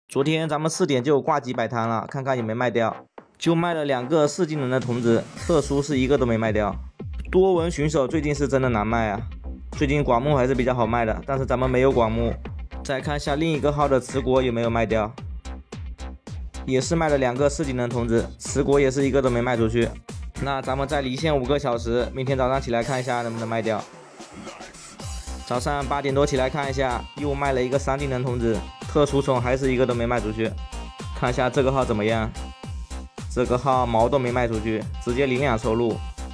昨天咱们4点就挂机摆摊了，看看有没卖掉，就卖了2个4技能的童子，特殊是1个都没卖掉。多文巡守最近是真的难卖啊，最近广木还是比较好卖的，但是咱们没有广木。再看一下另一个号的持国有没有卖掉，也是卖了2个4技能童子，持国也是1个都没卖出去。那咱们再离线5个小时，明天早上起来看一下能不能卖掉。早上8点多起来看一下，又卖了1个3技能童子，特殊宠还是1个都没卖出去。看一下这个号怎么样，这个号毛都没卖出去，直接领养收录。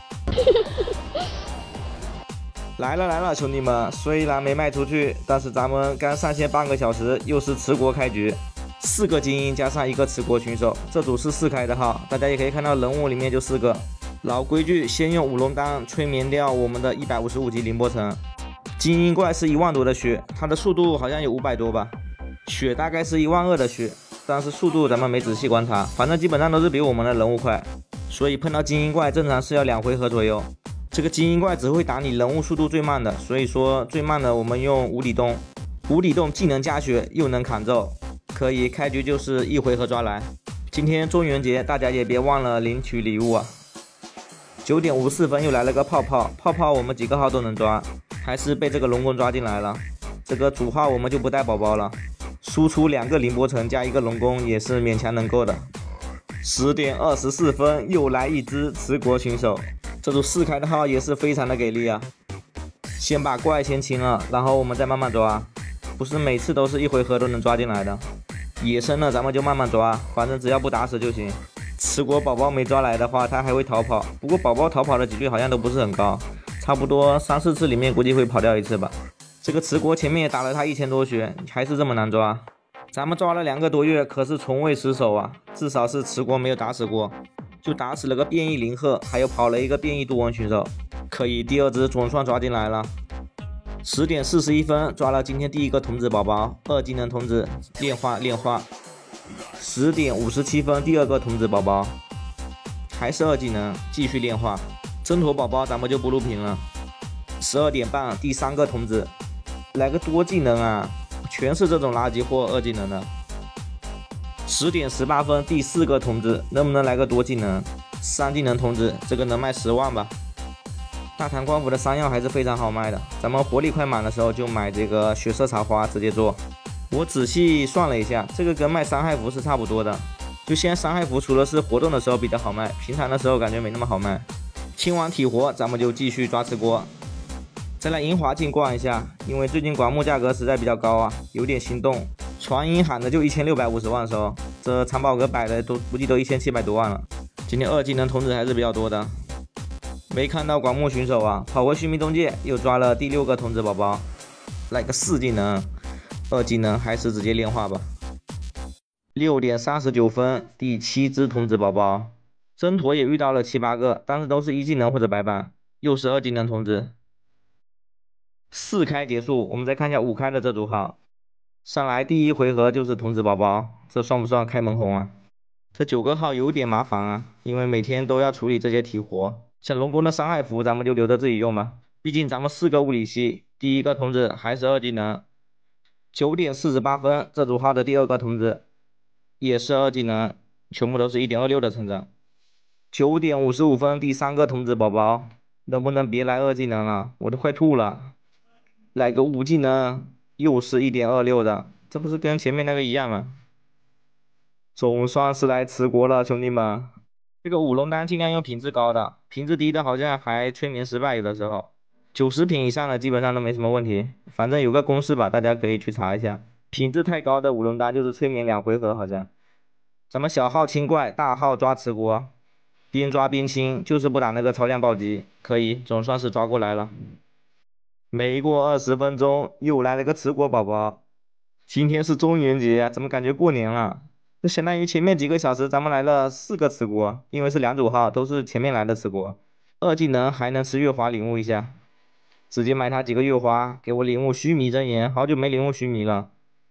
来了，兄弟们，虽然没卖出去，但是咱们刚上线半个小时，又是持国开局，4个精英加上1个持国群手，这组是4开的号，大家也可以看到人物里面就4个。老规矩，先用舞龙丹催眠掉我们的155级凌波城。精英怪是1万多的血，它的速度好像有500多吧，血大概是12000的血，但是速度咱们没仔细观察，反正基本上都是比我们的人物快，所以碰到精英怪正常是要2回合左右。这个精英怪只会打你人物速度最慢的，所以说最慢的我们用无底洞。无底洞既能加血又能砍咒，可以开局就是1回合抓来。今天中元节，大家也别忘了领取礼物啊。9点54分又来了个泡泡，我们几个号都能抓，还是被这个龙宫抓进来了。这个主号我们就不带宝宝了，输出2个凌波城加1个龙宫也是勉强能够的。10点24分又来一只持国群手，这组4开的号也是非常的给力啊。先把怪先清了，然后我们再慢慢抓，不是每次都是1回合都能抓进来的。野生的咱们就慢慢抓，反正只要不打死就行。持国宝宝没抓来的话，他还会逃跑，不过宝宝逃跑的几率好像都不是很高，差不多3、4次里面估计会跑掉1次吧。这个持国前面也打了他1000多血，还是这么难抓。咱们抓了2个多月，可是从未失手啊，至少是持国没有打死过，就打死了个变异灵鹤，还有跑了1个变异多文巡手，可以第2只总算抓进来了。10点41分抓了今天第1个童子宝宝，2技能童子炼化。10点57分第2个童子宝宝，还是2技能，继续炼化。挣脱宝宝咱们就不录屏了。12点半第3个童子，来个多技能啊，全是这种垃圾货2技能的。10点18分第4个童子，能不能来个多技能？3技能童子，这个能卖10万吧。大唐官服的3药还是非常好卖的，咱们活力快满的时候就买这个血色茶花直接做。我仔细算了一下，这个跟卖伤害符是差不多的，就现在伤害符除了是活动的时候比较好卖，平常的时候感觉没那么好卖。清完体活咱们就继续抓持国。再来银华境逛一下，因为最近广木价格实在比较高啊，有点心动。传音喊的就1650万收，这藏宝阁摆的都估计都1700多万了。今天2技能童子还是比较多的，没看到广木巡手啊，跑回须弥中介又抓了第6个童子宝宝，来个4技能，2技能还是直接炼化吧。6点39分第7只童子宝宝，挣脱也遇到了7、8个，但是都是1技能或者白板，又是2技能童子。4开结束，我们再看一下5开的这组号，上来第1回合就是童子宝宝，这算不算开门红啊？这9个号有点麻烦啊，因为每天都要处理这些体活。像龙宫的伤害符咱们就留着自己用吧，毕竟咱们4个物理系，第1个童子还是2技能。9点48分这组号的第2个童子也是2技能，全部都是 1.26 的成长。9点55分第3个童子宝宝，能不能别来2技能了，我都快吐了。来个5技能，又是 1.26 的，这不是跟前面那个一样吗？总算是来持国了，兄弟们。这个舞龙丹尽量用品质高的，品质低的好像还催眠失败，有的时候90品以上的基本上都没什么问题，反正有个公式吧，大家可以去查一下。品质太高的舞龙丹就是催眠2回合，好像。咱们小号清怪，大号抓持国，边抓边清，就是不打那个超量暴击，可以，总算是抓过来了。没过20分钟，又来了个持国宝宝。今天是中元节，怎么感觉过年了？这相当于前面几个小时咱们来了4个持国，因为是2组号，都是前面来的持国。2技能还能吃月华领悟一下，直接买他几个月华，给我领悟须弥真言，好久没领悟须弥了。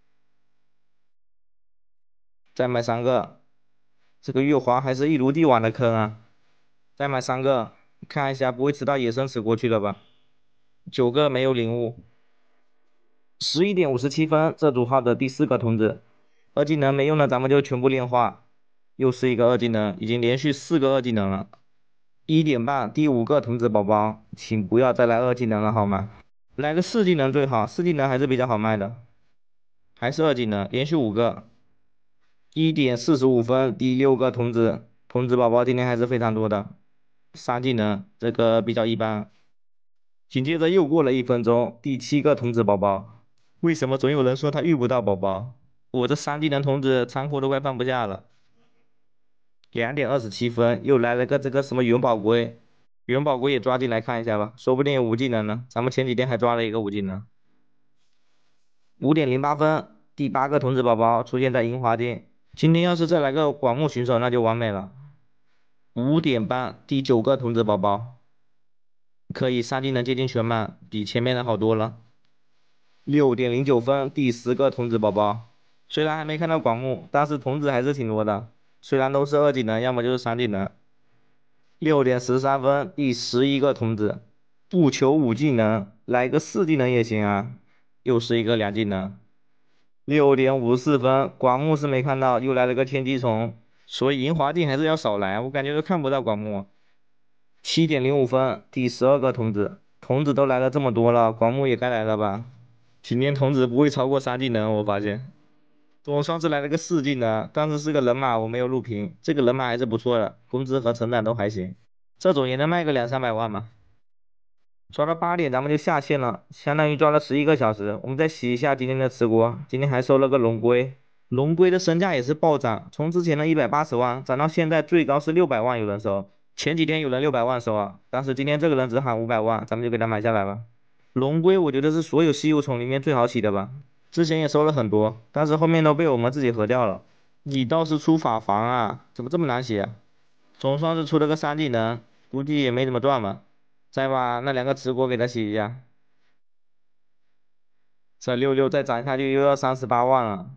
再买3个，这个月华还是一如既往的坑啊！再买3个，看一下不会吃到野生持国去了吧？9个没有领悟。11点57分这组号的第4个童子， 二技能没用了，咱们就全部炼化。又是一个二技能，已经连续4个二技能了。1点半，第5个童子宝宝，请不要再来二技能了好吗？来个4技能最好，4技能还是比较好卖的。还是二技能，连续5个。1点45分，第6个童子宝宝今天还是非常多的。3技能这个比较一般。紧接着又过了1分钟，第7个童子宝宝。为什么总有人说他遇不到宝宝？我这3技能童子仓库都快放不下了。2点27分，又来了个这个什么元宝龟，元宝龟也抓进来看一下吧，说不定有5技能呢。咱们前几天还抓了一个5技能。5点08分，第8个童子宝宝出现在银华店。今天要是再来个广目巡守，那就完美了。5点半，第9个童子宝宝，可以3技能接近全满，比前面的好多了。6点09分，第10个童子宝宝，虽然还没看到广目，但是童子还是挺多的。虽然都是2技能，要么就是3技能。6点13分，第11个童子，不求5技能，来个4技能也行啊。又是一个2技能。6点54分，广目是没看到，又来了个天机虫，所以银华镜还是要少来，我感觉都看不到广目。7点05分，第12个童子都来了这么多了，广目也该来了吧？今天童子不会超过3技能，我发现。我上次来了个4技能，但是是个人马，我没有录屏。这个人马还是不错的，工资和成长都还行，这种也能卖个200-300万嘛。抓到8点，咱们就下线了，相当于抓了11个小时。我们再洗一下今天的吃锅，今天还收了个龙龟，龙龟的身价也是暴涨，从之前的180万涨到现在最高是600万，有人收。前几天有人600万收啊，但是今天这个人只喊500万，咱们就给他买下来吧。龙龟我觉得是所有稀有宠里面最好洗的吧。之前也收了很多，但是后面都被我们自己合掉了。你倒是出法防啊，怎么这么难洗啊？总算是出了个3技能，估计也没怎么赚吧。再把那2个吃锅给他洗一下。这66再涨下去又要38万了。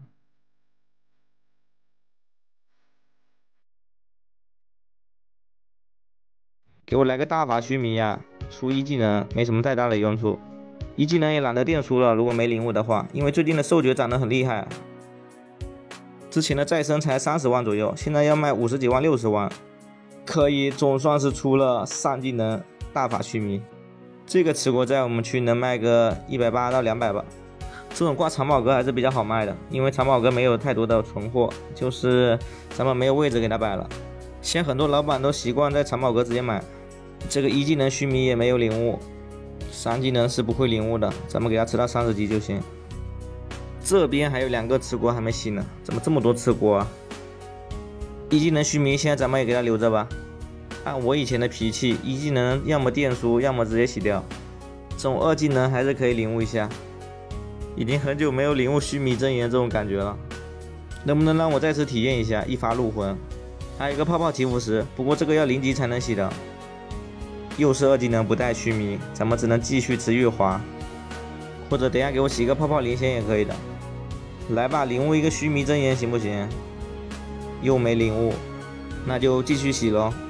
给我来个大法须弥呀，出1技能没什么太大的用处。1技能也懒得电出了，如果没领悟的话，因为最近的兽爵涨得很厉害。之前的再生才30万左右，现在要卖50几万、60万，可以总算是出了3技能大法须弥。这个吃锅在我们区能卖个180到200吧。这种挂藏宝阁还是比较好卖的，因为藏宝阁没有太多的存货，就是咱们没有位置给他摆了。现在很多老板都习惯在藏宝阁直接买。这个1技能须弥也没有领悟。3技能是不会领悟的，咱们给他吃到30级就行。这边还有2个吃锅还没洗呢，怎么这么多吃锅啊？1技能须弥现在咱们也给他留着吧。按我以前的脾气，1技能要么电书，要么直接洗掉。这种2技能还是可以领悟一下。已经很久没有领悟须弥真言这种感觉了，能不能让我再次体验一下一发入魂？还有一个泡泡祈福石，不过这个要0级才能洗的。又是2技能不带须弥，咱们只能继续吃月华，或者等下给我洗个泡泡灵仙也可以的。来吧，领悟一个须弥真言行不行？又没领悟，那就继续洗咯。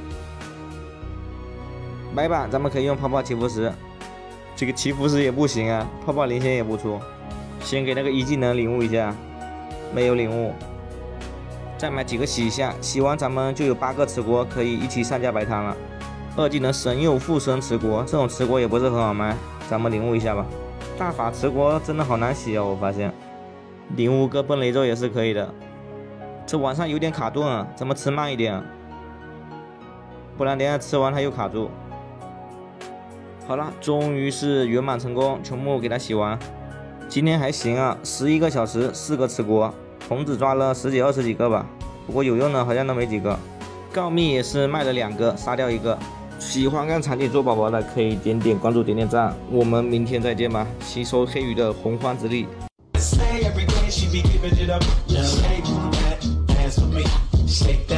白板咱们可以用泡泡祈福石，这个祈福石也不行啊，泡泡灵仙也不出。先给那个1技能领悟一下，没有领悟。再买几个洗一下，洗完咱们就有8个吃锅可以一起上架摆摊了。2技能神佑附身吃锅，这种吃锅也不是很好卖，咱们领悟一下吧。大法吃锅真的好难洗啊，我发现。领悟个奔雷咒也是可以的。这晚上有点卡顿啊，咱们吃慢一点，不然等下吃完它又卡住。好了，终于是圆满成功，全部给它洗完。今天还行啊，11个小时4个吃锅，童子抓了10几20几个吧，不过有用的好像都没几个。告密也是卖了2个，杀掉1个。喜欢看场景做宝宝的可以点点关注点点赞，我们明天再见吧，吸收黑鱼的洪荒之力。Every day she be giving it up, just stay with that, dance with me, shake that.